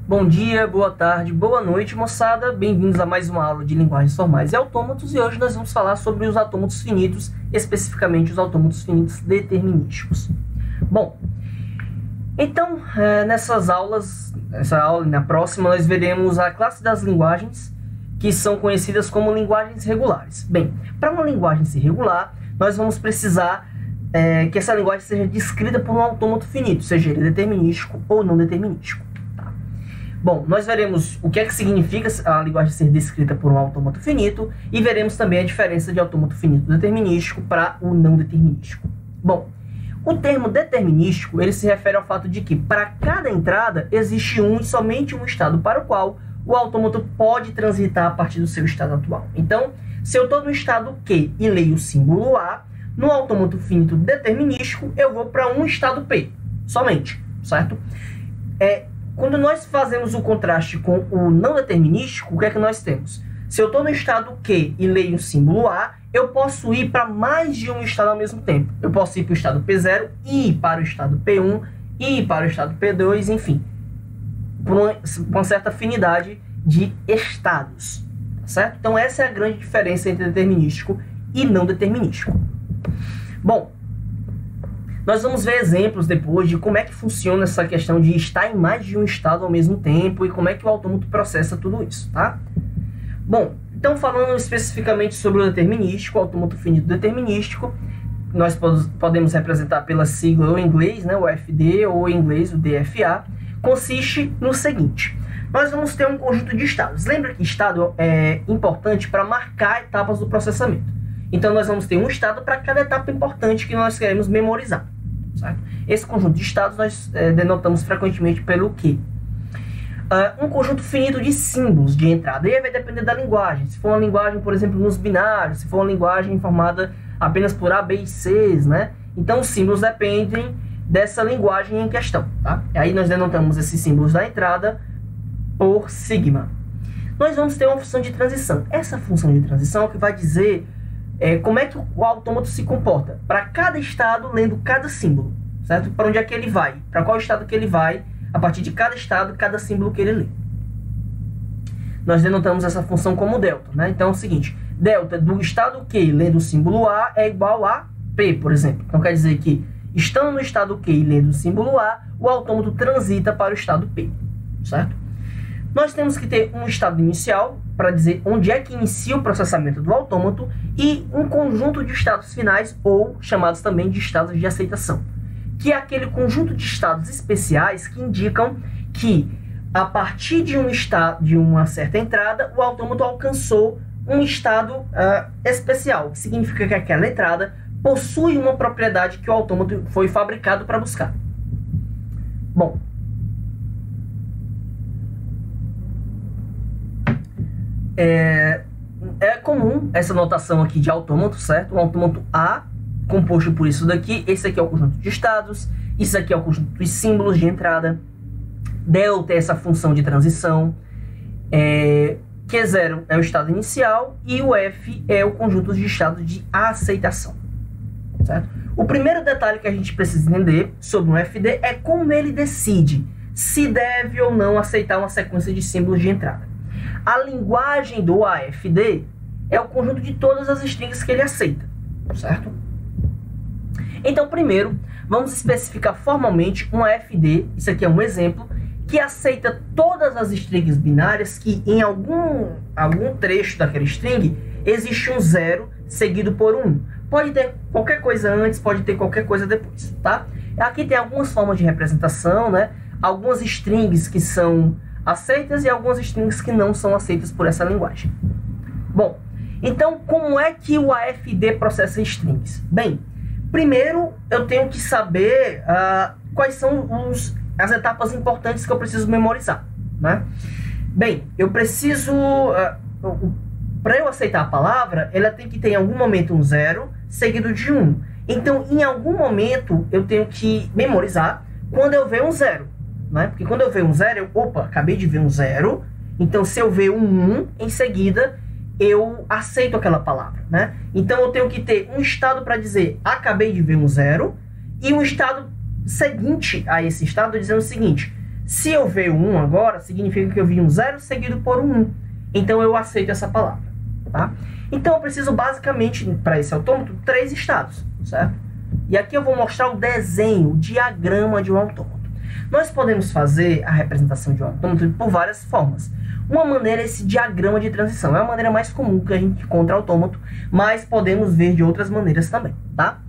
Bom dia, boa tarde, boa noite, moçada. Bem-vindos a mais uma aula de linguagens formais e autômatos. E hoje nós vamos falar sobre os autômatos finitos, especificamente os autômatos finitos determinísticos. Bom, então, nessa aula e na próxima, nós veremos a classe das linguagens que são conhecidas como linguagens regulares. Bem, para uma linguagem ser regular, nós vamos precisar que essa linguagem seja descrita por um autômato finito, seja ele determinístico ou não determinístico. Bom, nós veremos o que é que significa a linguagem ser descrita por um autômato finito e veremos também a diferença de autômato finito determinístico para o não determinístico. Bom, o termo determinístico ele se refere ao fato de que para cada entrada existe um e somente um estado para o qual o autômato pode transitar a partir do seu estado atual. Então, se eu estou no estado Q e leio o símbolo A, no autômato finito determinístico eu vou para um estado P, somente, certo? Quando nós fazemos o contraste com o não determinístico, o que é que nós temos? Se eu estou no estado Q e leio o símbolo A, eu posso ir para mais de um estado ao mesmo tempo. Eu posso ir para o estado P0, ir para o estado P1, ir para o estado P2, enfim. Por uma certa afinidade de estados, certo? Então essa é a grande diferença entre determinístico e não determinístico. Bom, nós vamos ver exemplos depois de como é que funciona essa questão de estar em mais de um estado ao mesmo tempo e como é que o autômato processa tudo isso, tá? Bom, então falando especificamente sobre o determinístico, o autômato finito determinístico, nós podemos representar pela sigla ou em inglês, né, o FD, ou em inglês o DFA, consiste no seguinte: nós vamos ter um conjunto de estados. Lembra que estado é importante para marcar etapas do processamento. Então nós vamos ter um estado para cada etapa importante que nós queremos memorizar. Certo? Esse conjunto de estados nós denotamos frequentemente pelo Q. Um conjunto finito de símbolos de entrada. E aí vai depender da linguagem. Se for uma linguagem, por exemplo, nos binários, se for uma linguagem formada apenas por A, B e Cs, né? Então os símbolos dependem dessa linguagem em questão. Tá? E aí nós denotamos esses símbolos da entrada por sigma. Nós vamos ter uma função de transição. Essa função de transição é o que vai dizer como é que o autômato se comporta para cada estado, lendo cada símbolo, certo? Para onde é que ele vai, para qual estado que ele vai, a partir de cada estado, cada símbolo que ele lê. Nós denotamos essa função como delta, né? Então é o seguinte: delta do estado Q lendo o símbolo A é igual a P, por exemplo. Então quer dizer que, estando no estado Q e lendo o símbolo A, o autômato transita para o estado P, certo? Nós temos que ter um estado inicial, para dizer onde é que inicia o processamento do autômato, e um conjunto de estados finais, ou chamados também de estados de aceitação, que é aquele conjunto de estados especiais que indicam que, a partir de uma certa entrada, o autômato alcançou um estado especial, que significa que aquela entrada possui uma propriedade que o autômato foi fabricado para buscar. Bom, é comum essa notação aqui de autômato, certo? Um autômato A, composto por isso daqui. Esse aqui é o conjunto de estados. Isso aqui é o conjunto dos símbolos de entrada. Delta é essa função de transição. Q0 é o estado inicial. E o F é o conjunto de estados de aceitação, certo? O primeiro detalhe que a gente precisa entender sobre um FD é como ele decide se deve ou não aceitar uma sequência de símbolos de entrada. A linguagem do AFD é o conjunto de todas as strings que ele aceita, certo? Então, primeiro, vamos especificar formalmente um AFD, isso aqui é um exemplo, que aceita todas as strings binárias que em algum trecho daquela string existe um 0 seguido por um 1. Pode ter qualquer coisa antes, pode ter qualquer coisa depois, tá? Aqui tem algumas formas de representação, né? Algumas strings que são aceitas e algumas strings que não são aceitas por essa linguagem. Bom, então como é que o AFD processa strings? Bem, primeiro eu tenho que saber quais são as etapas importantes que eu preciso memorizar, né? Bem, eu preciso, para eu aceitar a palavra, ela tem que ter em algum momento um 0 seguido de 1. Então, em algum momento, eu tenho que memorizar quando eu ver um 0. Né? Porque quando eu ver um 0, acabei de ver um 0, então se eu ver um 1, em seguida eu aceito aquela palavra, né? Então eu tenho que ter um estado para dizer acabei de ver um 0 e um estado seguinte a esse estado dizendo o seguinte: Se eu ver o 1 agora, significa que eu vi um 0 seguido por um 1. Então eu aceito essa palavra, tá? Então eu preciso basicamente, para esse autômato, 3 estados, certo? E aqui eu vou mostrar o desenho, o diagrama de um autômato. Nós podemos fazer a representação de um autômato por várias formas. Uma maneira é esse diagrama de transição. É a maneira mais comum que a gente encontra autômato, mas podemos ver de outras maneiras também, tá?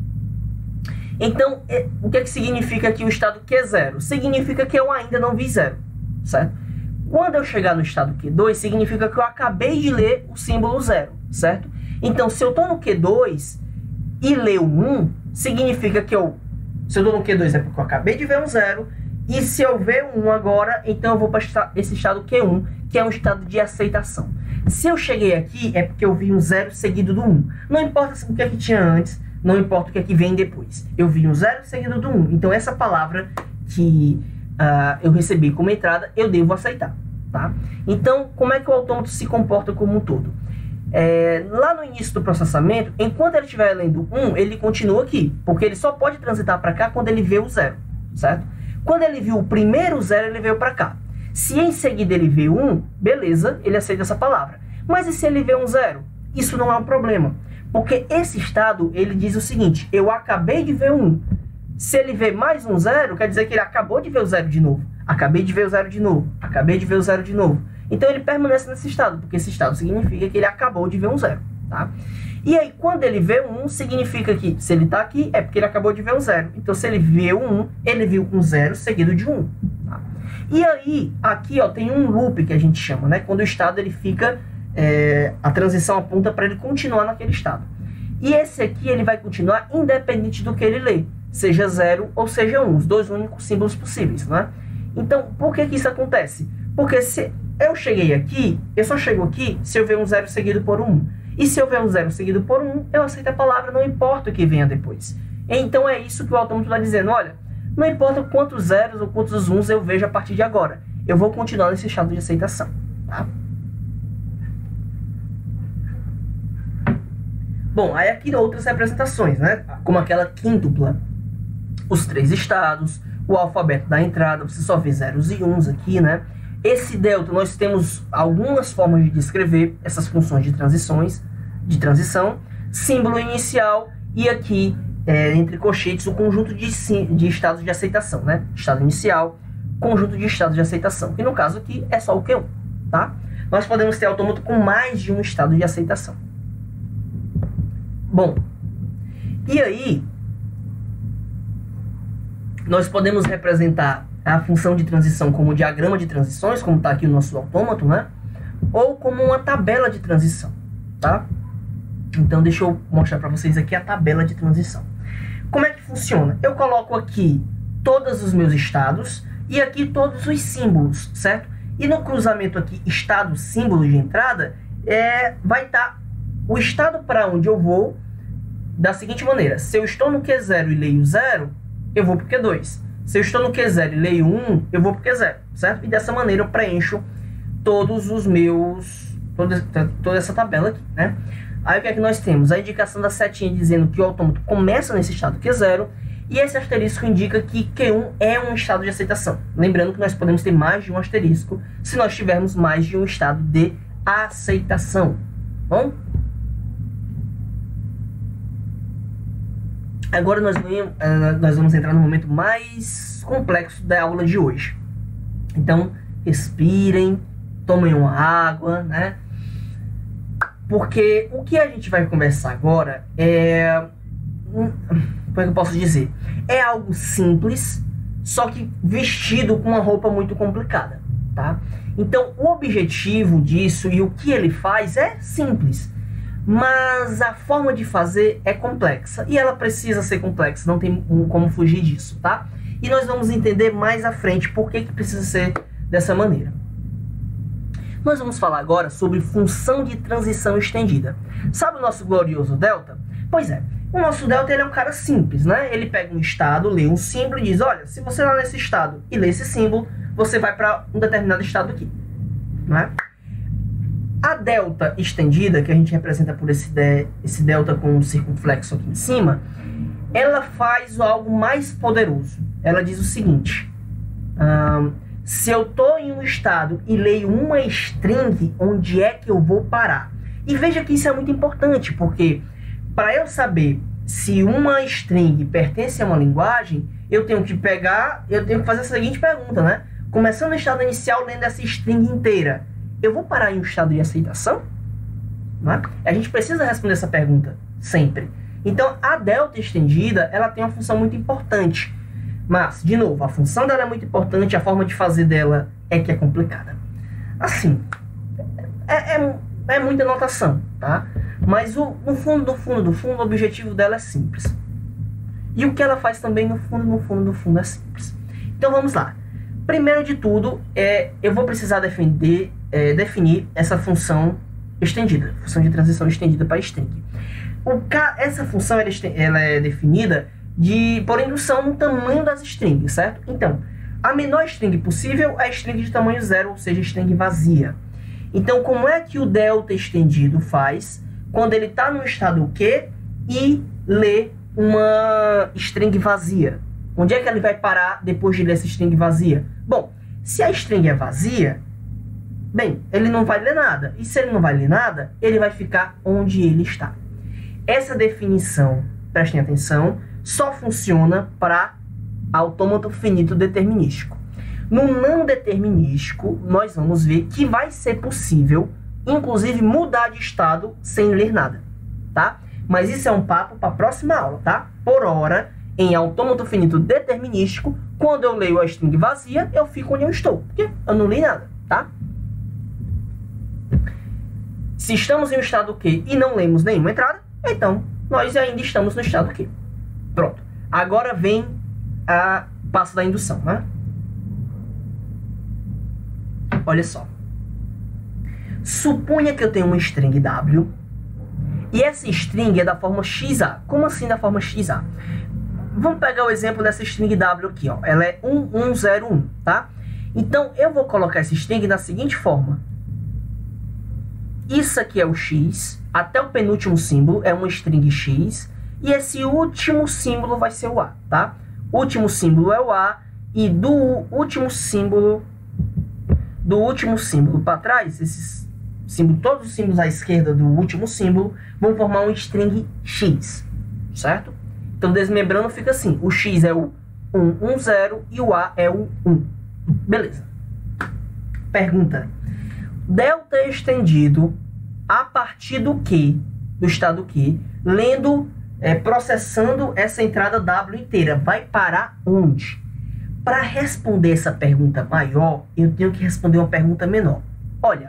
Então, o que significa aqui o estado Q0? Significa que eu ainda não vi 0, certo? Quando eu chegar no estado Q2, significa que eu acabei de ler o símbolo 0, certo? Então, se eu estou no Q2 e ler o 1, significa que se eu estou no Q2 é porque eu acabei de ver um 0, e se eu ver um 1 agora, então eu vou para esse estado Q1, que é um estado de aceitação. Se eu cheguei aqui, é porque eu vi um 0 seguido do 1. Não importa o que é que tinha antes, não importa o que é que vem depois. Eu vi um 0 seguido do 1. Então, essa palavra que eu recebi como entrada, eu devo aceitar, tá? Então, como é que o autômato se comporta como um todo? Lá no início do processamento, enquanto ele estiver lendo 1, ele continua aqui, porque ele só pode transitar para cá quando ele vê o 0, certo? Quando ele viu o primeiro 0, ele veio para cá. Se em seguida ele vê 1, beleza, ele aceita essa palavra. Mas e se ele vê um 0? Isso não é um problema, porque esse estado, ele diz o seguinte: eu acabei de ver 1. Se ele vê mais um 0, quer dizer que ele acabou de ver o 0 de novo. Acabei de ver o 0 de novo. Acabei de ver o 0 de novo. Então ele permanece nesse estado, porque esse estado significa que ele acabou de ver um 0, tá? E aí, quando ele vê um 1, significa que se ele está aqui, é porque ele acabou de ver um 0. Então, se ele vê um 1, ele viu um 0 seguido de 1. Tá? E aí, aqui ó, tem um loop que a gente chama, né? Quando o estado ele fica, a transição aponta para ele continuar naquele estado. E esse aqui ele vai continuar independente do que ele lê, seja 0 ou seja 1, os dois únicos símbolos possíveis, né? Então, por que isso acontece? Porque se eu cheguei aqui, eu só chego aqui se eu ver um 0 seguido por 1. E se eu ver um 0 seguido por 1, eu aceito a palavra, não importa o que venha depois. Então é isso que o autômato está dizendo: olha, não importa quantos zeros ou quantos 1s eu vejo a partir de agora, eu vou continuar nesse estado de aceitação, tá? Bom, aí aqui outras representações, né? Como aquela quíntupla, os 3 estados, o alfabeto da entrada, você só vê zeros e 1s aqui, né? Esse delta, nós temos algumas formas de descrever essas funções de transição, símbolo inicial e aqui, entre colchetes, o conjunto de estados de aceitação, né? Estado inicial, conjunto de estados de aceitação, que no caso aqui é só o Q1, tá? Nós podemos ter autômato com mais de um estado de aceitação. Bom, e aí, nós podemos representar a função de transição como diagrama de transições, como está aqui o nosso autômato, né? Ou como uma tabela de transição, tá? Então, deixa eu mostrar para vocês aqui a tabela de transição. Como é que funciona? Eu coloco aqui todos os meus estados e aqui todos os símbolos, certo? E no cruzamento aqui, estado, símbolo de entrada, vai estar o estado para onde eu vou da seguinte maneira: se eu estou no Q0 e leio 0, eu vou para o Q2. Se eu estou no Q0 e leio 1, eu vou para o Q0, certo? E dessa maneira eu preencho todos os meus... toda essa tabela aqui, né? Aí o que é que nós temos? A indicação da setinha dizendo que o autômato começa nesse estado Q0, e esse asterisco indica que Q1 é um estado de aceitação. Lembrando que nós podemos ter mais de um asterisco se nós tivermos mais de um estado de aceitação. Bom? Agora nós vamos entrar no momento mais complexo da aula de hoje. Então, respirem, tomem uma água, né? Porque o que a gente vai conversar agora como é que eu posso dizer? É algo simples, só que vestido com uma roupa muito complicada, tá? Então, o objetivo disso e o que ele faz é simples, mas a forma de fazer é complexa, e ela precisa ser complexa, não tem como fugir disso, tá? E nós vamos entender mais à frente por que precisa ser dessa maneira. Nós vamos falar agora sobre função de transição estendida. Sabe o nosso glorioso delta? Pois é, o nosso delta ele é um cara simples, né? Ele pega um estado, lê um símbolo e diz: olha, se você lá nesse estado e lê esse símbolo, você vai para um determinado estado aqui, né? A delta estendida, que a gente representa por esse delta com um circunflexo aqui em cima, ela faz algo mais poderoso. Ela diz o seguinte: Se eu estou em um estado e leio uma string, onde é que eu vou parar? E veja que isso é muito importante, porque para eu saber se uma string pertence a uma linguagem, eu tenho que fazer a seguinte pergunta, né? Começando no estado inicial, lendo essa string inteira, eu vou parar em um estado de aceitação? Não é? A gente precisa responder essa pergunta sempre. Então, a delta estendida, ela tem uma função muito importante. Mas, de novo, a função dela é muito importante, a forma de fazer dela é que é complicada. Assim, é muita notação, tá? Mas no fundo, o objetivo dela é simples. E o que ela faz também, no fundo, é simples. Então, vamos lá. Primeiro de tudo, eu vou precisar definir essa função estendida, função de transição estendida para string. Essa função ela é definida por indução no tamanho das strings, certo? Então, a menor string possível é a string de tamanho 0, ou seja, string vazia. Então, como é que o delta estendido faz quando ele está no estado Q e lê uma string vazia? Onde é que ele vai parar depois de ler essa string vazia? Bom, se a string é vazia, bem, ele não vai ler nada. E se ele não vai ler nada, ele vai ficar onde ele está. Essa definição, prestem atenção, só funciona para autômato finito determinístico. No não determinístico, nós vamos ver que vai ser possível, inclusive, mudar de estado sem ler nada, tá? Mas isso é um papo para a próxima aula, tá? Por hora, em autômato finito determinístico, quando eu leio a string vazia, eu fico onde eu estou, porque eu não li nada, tá? Se estamos em um estado Q e não lemos nenhuma entrada, então nós ainda estamos no estado Q. Pronto. Agora vem o passo da indução, né? Olha só. Suponha que eu tenho uma string W e essa string é da forma XA. Como assim da forma XA? Vamos pegar o exemplo dessa string W aqui, ó. Ela é 1101, tá? Então, eu vou colocar essa string da seguinte forma. Isso aqui é o X, até o penúltimo símbolo é uma string X, e esse último símbolo vai ser o A, tá? O último símbolo é o A, e do último símbolo para trás, todos os símbolos à esquerda do último símbolo vão formar uma string X, certo? Então, desmembrando, fica assim. O X é o 110 e o A é o 1. Beleza. Pergunta. Delta estendido a partir do Q, do estado Q, processando essa entrada W inteira, vai parar onde? Para responder essa pergunta maior, eu tenho que responder uma pergunta menor. Olha,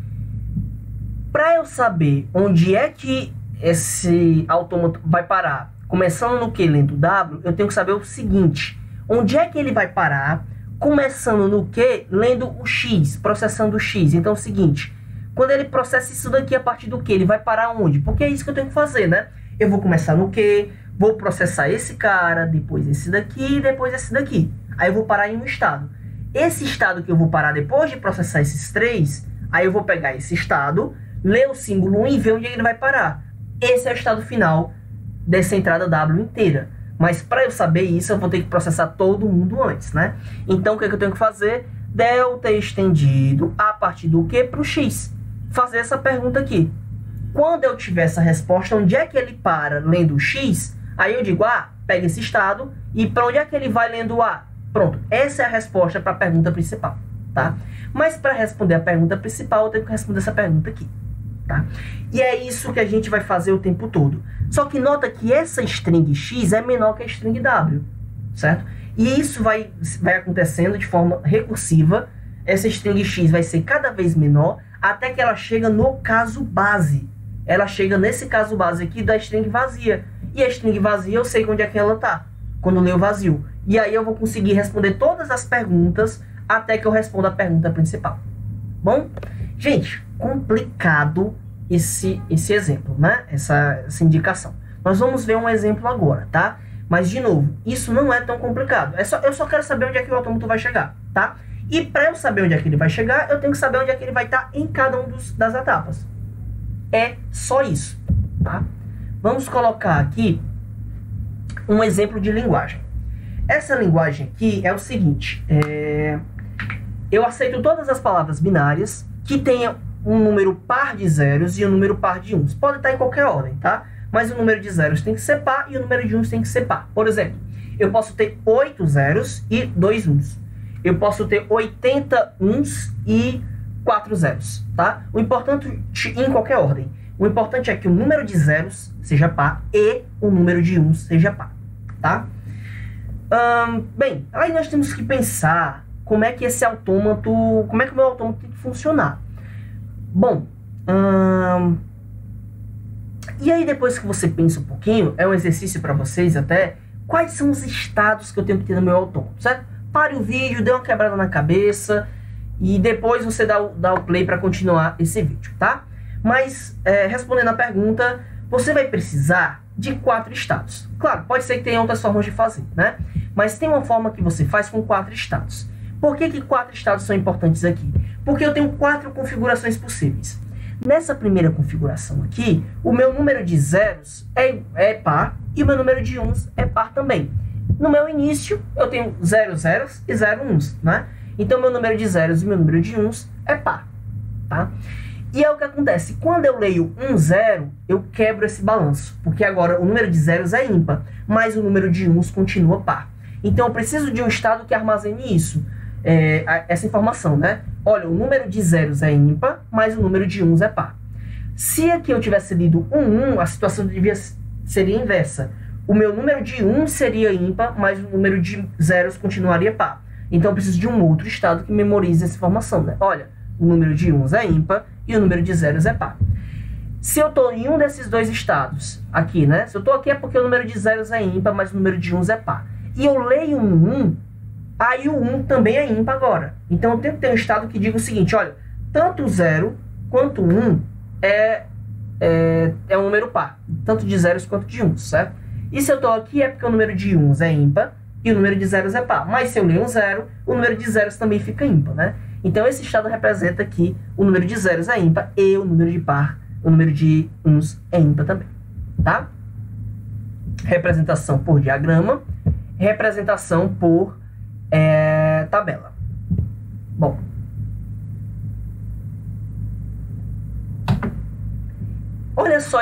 para eu saber onde é que esse autômato vai parar, começando no Q lendo W, eu tenho que saber o seguinte: onde é que ele vai parar, começando no Q lendo o X, processando o X. Então é o seguinte, quando ele processa isso daqui a partir do Q, ele vai parar onde? Porque é isso que eu tenho que fazer, né? Eu vou começar no Q, vou processar esse cara, depois esse daqui, depois esse daqui. Aí eu vou parar em um estado. Esse estado que eu vou parar depois de processar esses três, aí eu vou pegar esse estado, ler o símbolo 1 e ver onde ele vai parar. Esse é o estado final dessa entrada W inteira. Mas para eu saber isso, eu vou ter que processar todo mundo antes, né? Então, o que é que eu tenho que fazer? Delta estendido a partir do Q para o X. Fazer essa pergunta aqui. Quando eu tiver essa resposta, onde é que ele para lendo o X? Aí eu digo, pega esse estado e para onde é que ele vai lendo o A? Pronto, essa é a resposta para a pergunta principal, tá? Mas para responder a pergunta principal, eu tenho que responder essa pergunta aqui, tá? E é isso que a gente vai fazer o tempo todo. Só que nota que essa string X é menor que a string W, certo? E isso vai acontecendo de forma recursiva. Essa string X vai ser cada vez menor até que ela chega no caso base. Ela chega nesse caso base aqui da string vazia. E a string vazia eu sei onde é que ela está, quando eu leio vazio. E aí eu vou conseguir responder todas as perguntas até que eu responda a pergunta principal. Bom, gente, complicado esse exemplo, né? Essa indicação. Nós vamos ver um exemplo agora, tá? Mas, de novo, isso não é tão complicado. Eu só quero saber onde é que o autômato vai chegar, tá? E para eu saber onde é que ele vai chegar, eu tenho que saber onde é que ele vai estar em cada uma das etapas. É só isso, tá? Vamos colocar aqui um exemplo de linguagem. Essa linguagem aqui é o seguinte, eu aceito todas as palavras binárias que tenham um número par de zeros e um número par de uns. Pode estar em qualquer ordem, tá? Mas o número de zeros tem que ser par e o número de uns tem que ser par. Por exemplo, eu posso ter 8 zeros e 2 uns. Eu posso ter 80 uns e 4 zeros, tá? O importante, em qualquer ordem, o importante é que o número de zeros seja par e o número de uns seja par, tá? Bem, aí nós temos que pensar como é que esse autômato, como é que o meu autômato tem que funcionar. Bom, e aí depois que você pensa um pouquinho, é um exercício para vocês até, quais são os estados que eu tenho que ter no meu autômato, certo? Pare o vídeo, dê uma quebrada na cabeça e depois você dá o play para continuar esse vídeo, tá? Mas, respondendo a pergunta, você vai precisar de 4 estados. Claro, pode ser que tenha outras formas de fazer, né? Mas tem uma forma que você faz com 4 estados. Por que 4 estados são importantes aqui? Porque eu tenho 4 configurações possíveis. Nessa primeira configuração aqui, o meu número de zeros é par e o meu número de uns é par também. No meu início, eu tenho 0 zeros e 0 uns, né? Então, meu número de zeros e meu número de uns é par, tá? E é o que acontece. Quando eu leio 1, 0, eu quebro esse balanço. Porque agora o número de zeros é ímpar, mas o número de uns continua par. Então, eu preciso de um estado que armazene isso. Essa informação, né? Olha, o número de zeros é ímpar, mas o número de uns é par. Se aqui eu tivesse lido 1, a situação seria inversa. O meu número de 1 seria ímpar, mas o número de zeros continuaria par. Então, eu preciso de um outro estado que memorize essa informação, né? Olha, o número de uns é ímpar e o número de zeros é par. Se eu estou em um desses dois estados aqui, né? Se eu estou aqui é porque o número de zeros é ímpar, mas o número de uns é par. E eu leio um 1, aí o 1 também é ímpar agora. Então, eu tenho que ter um estado que diga o seguinte, olha, tanto o 0 quanto o 1 é um número par. Tanto de zeros quanto de uns, certo? E se eu estou aqui é porque o número de uns é ímpar e o número de zeros é par. Mas se eu ler um 0, o número de zeros também fica ímpar, né? Então, esse estado representa que o número de zeros é ímpar e o número de par, o número de uns é ímpar também, tá? Representação por diagrama, representação por tabela. Bom, olha só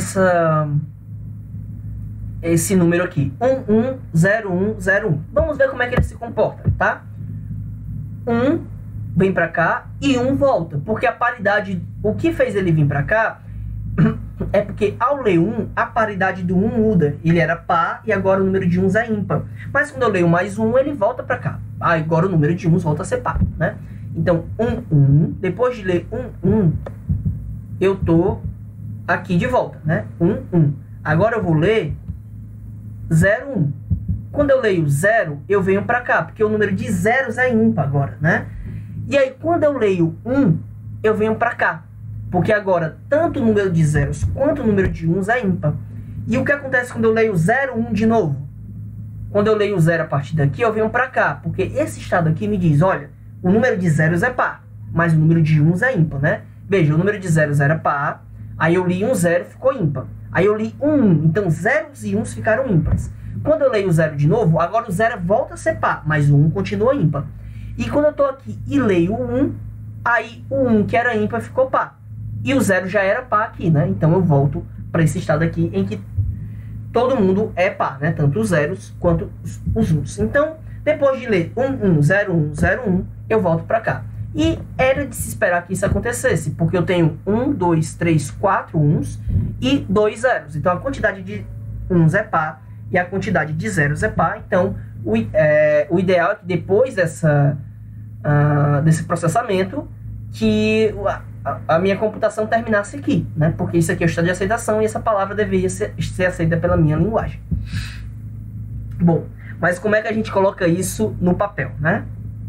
esse número aqui, 110101. Vamos ver como é que ele se comporta, tá? 1 vem para cá e 1 volta, porque a paridade, o que fez ele vir para cá é porque ao ler 1, a paridade do 1 muda. Ele era par e agora o número de uns é ímpar. Mas quando eu leio mais 1, ele volta para cá. Agora o número de uns volta a ser par, né? Então, 1, depois de ler 1, eu tô aqui de volta, né? 1. Agora eu vou ler 0, 1. Quando eu leio 0, eu venho para cá, porque o número de zeros é ímpar agora, né? E aí, quando eu leio 1, eu venho para cá. Porque agora, tanto o número de zeros quanto o número de uns é ímpar. E o que acontece quando eu leio 0, 1 de novo? Quando eu leio 0 a partir daqui, eu venho para cá. Porque esse estado aqui me diz, olha, o número de zeros é par, mas o número de uns é ímpar, né? Veja, o número de zeros era par, aí eu li 0, ficou ímpar. Aí eu li 1, então zeros e uns ficaram ímpares. Quando eu leio 0 de novo, agora o 0 volta a ser par, mas o 1 continua ímpar. E quando eu estou aqui e leio o 1, aí o 1 que era ímpar ficou par. E o 0 já era par aqui, né? Então eu volto para esse estado aqui em que todo mundo é par, né? Tanto os zeros quanto os uns. Então, depois de ler 1, 0, 1, eu volto para cá. E era de se esperar que isso acontecesse, porque eu tenho 1, 2, 3, 4 uns e 2 zeros. Então, a quantidade de uns é par e a quantidade de zeros é par. Então, o ideal é que depois desse processamento, que a minha computação terminasse aqui, né? Porque isso aqui é o estado de aceitação e essa palavra deveria ser aceita pela minha linguagem. Bom, mas como é que a gente coloca isso no papel, né?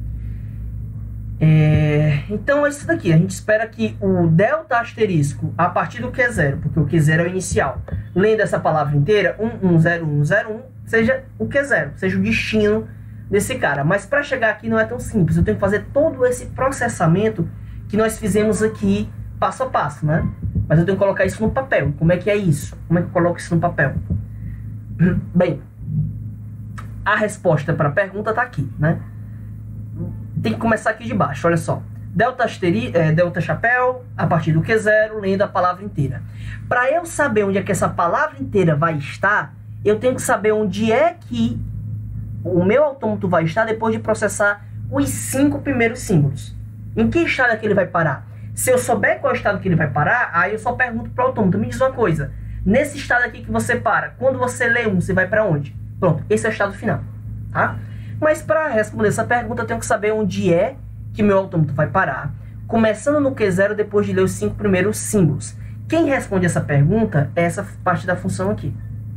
Então é isso daqui. A gente espera que o delta asterisco a partir do Q0, porque o Q0 é o inicial, lendo essa palavra inteira, 110101, seja o Q0, seja o destino desse cara. Mas para chegar aqui não é tão simples. Eu tenho que fazer todo esse processamento que nós fizemos aqui passo a passo, né? Mas eu tenho que colocar isso no papel. Como é que é isso? Como é que eu coloco isso no papel? Bem, a resposta para a pergunta está aqui, né? Tem que começar aqui de baixo, olha só. Delta chapéu, a partir do Q0, lendo a palavra inteira. Para eu saber onde é que essa palavra inteira vai estar, eu tenho que saber onde é que o meu autômato vai estar depois de processar os 5 primeiros símbolos. Em que estado é que ele vai parar? Se eu souber qual estado que ele vai parar, aí eu só pergunto para o autômato. Me diz uma coisa, nesse estado aqui que você para, quando você lê 1, você vai para onde? Pronto, esse é o estado final, tá? Mas para responder essa pergunta, eu tenho que saber onde é que meu autômato vai parar, começando no Q0 depois de ler os 5 primeiros símbolos. Quem responde essa pergunta é essa parte da função aqui.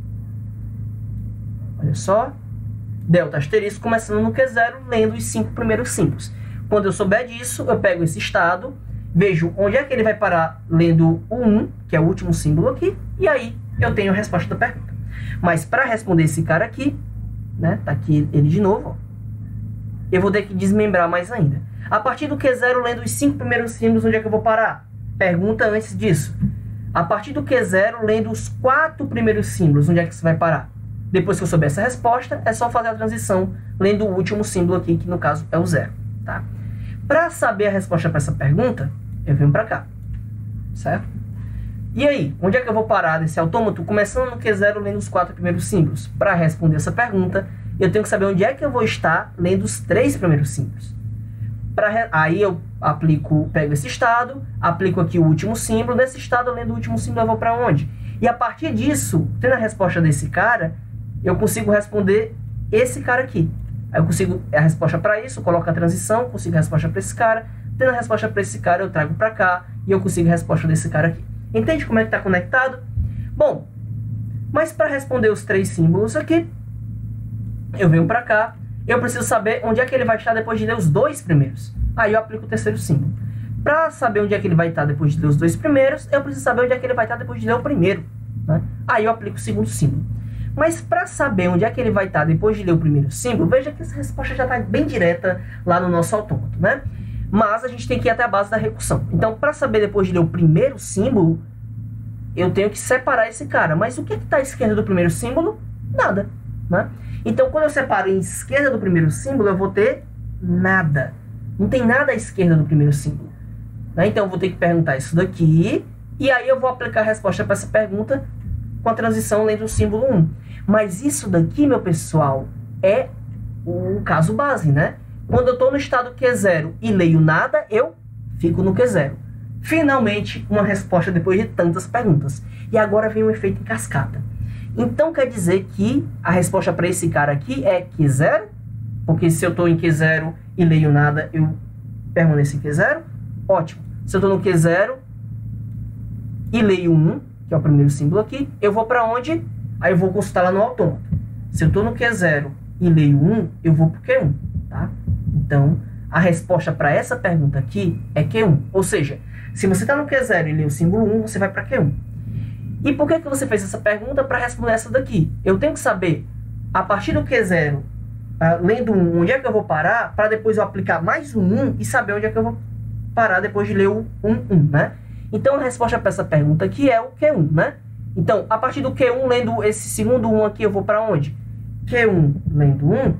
Olha só. Delta asterisco começando no Q0, lendo os 5 primeiros símbolos. Quando eu souber disso, eu pego esse estado, vejo onde é que ele vai parar lendo o 1, que é o último símbolo aqui, e aí eu tenho a resposta da pergunta. Mas para responder esse cara aqui, né, tá aqui ele de novo, ó, eu vou ter que desmembrar mais ainda. A partir do Q0, lendo os 5 primeiros símbolos, onde é que eu vou parar? Pergunta antes disso. A partir do Q0, lendo os 4 primeiros símbolos, onde é que você vai parar? Depois que eu souber essa resposta, é só fazer a transição lendo o último símbolo aqui, que no caso é o 0. Tá? Para saber a resposta para essa pergunta, eu venho para cá. Certo? E aí, onde é que eu vou parar desse autômato? Começando no Q0, lendo os 4 primeiros símbolos. Para responder essa pergunta, eu tenho que saber onde é que eu vou estar lendo os 3 primeiros símbolos. Aí eu pego esse estado, aplico aqui o último símbolo. Nesse estado, lendo o último símbolo, eu vou para onde? E a partir disso, tendo a resposta desse cara, eu consigo responder esse cara aqui. Aí eu consigo a resposta para isso, coloco a transição, consigo a resposta para esse cara. Tendo a resposta para esse cara, eu trago para cá e eu consigo a resposta desse cara aqui. Entende como é que está conectado? Bom, mas para responder os 3 símbolos aqui, eu venho para cá. Eu preciso saber onde é que ele vai estar depois de ler os 2 primeiros. Aí eu aplico o terceiro símbolo. Para saber onde é que ele vai estar depois de ler os 2 primeiros, eu preciso saber onde é que ele vai estar depois de ler o primeiro. Né? Aí eu aplico o segundo símbolo. Mas para saber onde é que ele vai estar depois de ler o primeiro símbolo, veja que essa resposta já está bem direta lá no nosso autômato, né? Mas a gente tem que ir até a base da recursão. Então, para saber depois de ler o primeiro símbolo, eu tenho que separar esse cara. Mas o que está à esquerda do primeiro símbolo? Nada, né? Então, quando eu separo em esquerda do primeiro símbolo, eu vou ter nada. Não tem nada à esquerda do primeiro símbolo. Né? Então, eu vou ter que perguntar isso daqui. E aí eu vou aplicar a resposta para essa pergunta com a transição lendo o símbolo 1. Mas isso daqui, meu pessoal, é o caso base, né? Quando eu estou no estado Q0 e leio nada, eu fico no Q0. Finalmente, uma resposta depois de tantas perguntas. E agora vem o efeito em cascata. Então, quer dizer que a resposta para esse cara aqui é Q0? Porque se eu estou em Q0 e leio nada, eu permaneço em Q0? Ótimo. Se eu estou no Q0 e leio 1, que é o primeiro símbolo aqui, eu vou para onde? Aí eu vou consultar lá no autômato. Se eu estou no Q0 e leio 1, eu vou para o Q1. Tá? Então, a resposta para essa pergunta aqui é Q1. Ou seja, se você está no Q0 e lê o símbolo 1, você vai para Q1. E por que você fez essa pergunta? Para responder essa daqui. Eu tenho que saber, a partir do Q0, lendo 1, onde é que eu vou parar, para depois eu aplicar mais um 1 e saber onde é que eu vou parar depois de ler o 1, né? Então, a resposta para essa pergunta aqui é o Q1, né? Então, a partir do Q1, lendo esse segundo 1 aqui, eu vou para onde? Q1, lendo 1,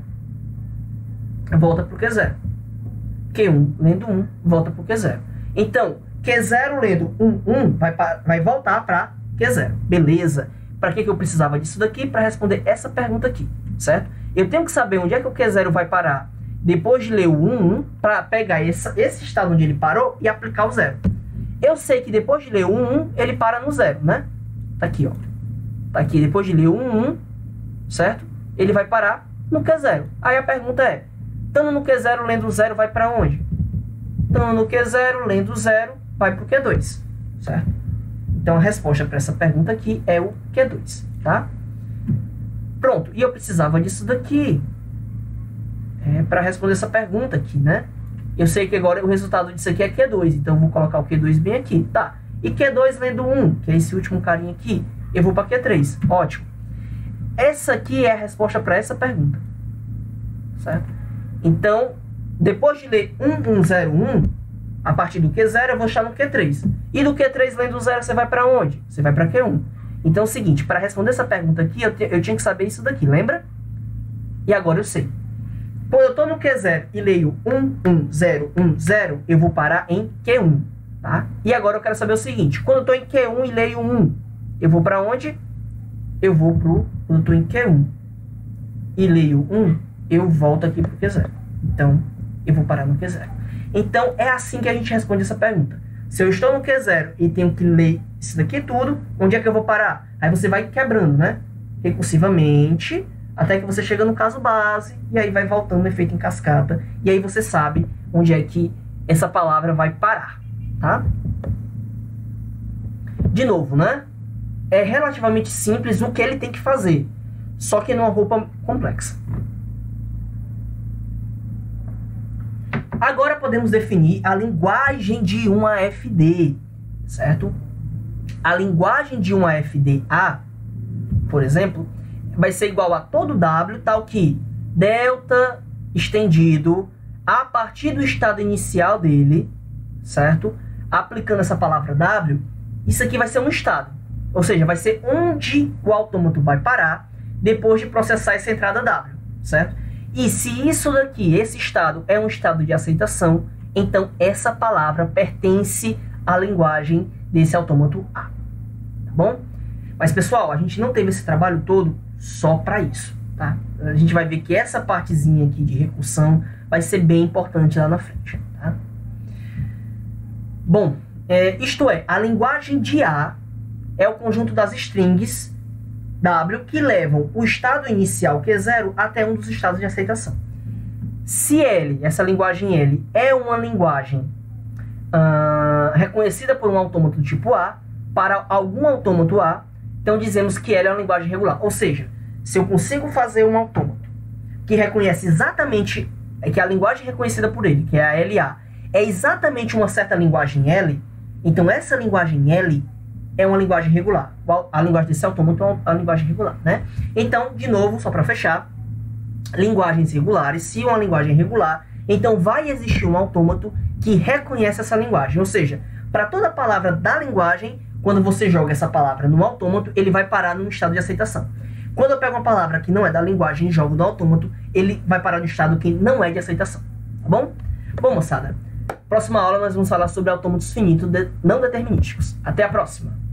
volta para o Q0. Q1, lendo 1, volta para o Q0. Então, Q0, lendo 1, vai voltar para Q0. Beleza. Para que eu precisava disso daqui? Para responder essa pergunta aqui, certo? Eu tenho que saber onde é que o Q0 vai parar depois de ler o 1, para pegar esse estado onde ele parou e aplicar o 0. Eu sei que depois de ler o 1, ele para no 0, né? Tá aqui, ó. Tá aqui, depois de ler o 1, certo? Ele vai parar no Q0. Aí a pergunta é, estando no Q0, lendo o 0, vai para onde? Estando no Q0, lendo o 0, vai para o Q2, certo? Então, a resposta para essa pergunta aqui é o Q2, tá? Pronto, e eu precisava disso daqui para responder essa pergunta aqui, né? Eu sei que agora o resultado disso aqui é Q2, então eu vou colocar o Q2 bem aqui, tá? E Q2 lendo 1, que é esse último carinha aqui, eu vou para Q3, ótimo. Essa aqui é a resposta para essa pergunta, certo? Então, depois de ler 1, a partir do Q0 eu vou estar no Q3. E do Q3 lendo 0 você vai para onde? Você vai para Q1. Então é o seguinte, para responder essa pergunta aqui, eu tinha que saber isso daqui, lembra? E agora eu sei. Quando eu estou no Q0 e leio 1, 1, 0, 1, 0, eu vou parar em Q1. Tá? E agora eu quero saber o seguinte. Quando eu estou em Q1 e leio 1, eu vou para onde? Eu vou para o... Quando eu estou em Q1 e leio 1, eu volto aqui para o Q0. Então, eu vou parar no Q0. Então, é assim que a gente responde essa pergunta. Se eu estou no Q0 e tenho que ler isso daqui tudo, onde é que eu vou parar? Aí você vai quebrando, né? Recursivamente, até que você chega no caso base, e aí vai voltando o efeito em cascata, e aí você sabe onde é que essa palavra vai parar, tá? De novo, né? É relativamente simples o que ele tem que fazer, só que numa roupa complexa. Agora podemos definir a linguagem de uma AFD, certo? A linguagem de uma AFD-A, por exemplo, vai ser igual a todo W, tal que delta estendido a partir do estado inicial dele, certo? Aplicando essa palavra W, isso aqui vai ser um estado. Ou seja, vai ser onde o autômato vai parar depois de processar essa entrada W, certo? E se isso daqui, esse estado, é um estado de aceitação, então essa palavra pertence à linguagem desse autômato A. Tá bom? Mas, pessoal, a gente não teve esse trabalho todo só para isso, tá? A gente vai ver que essa partezinha aqui de recursão vai ser bem importante lá na frente, tá? Bom, isto é, a linguagem de A é o conjunto das strings W que levam o estado inicial Q0 até um dos estados de aceitação. Se L, essa linguagem L, é uma linguagem reconhecida por um autômato do tipo A, para algum autômato A, então dizemos que L é uma linguagem regular. Ou seja, se eu consigo fazer um autômato que reconhece exatamente, que a linguagem reconhecida por ele, que é a LA, é exatamente uma certa linguagem L, então essa linguagem L é uma linguagem regular. A linguagem desse autômato é uma linguagem regular, né? Então, de novo, só para fechar, linguagens regulares, se uma linguagem é regular, então vai existir um autômato que reconhece essa linguagem. Ou seja, para toda palavra da linguagem, quando você joga essa palavra no autômato, ele vai parar no estado de aceitação. Quando eu pego uma palavra que não é da linguagem e jogo no autômato, ele vai parar no estado que não é de aceitação. Tá bom? Bom, moçada, próxima aula nós vamos falar sobre autômatos finitos não determinísticos. Até a próxima!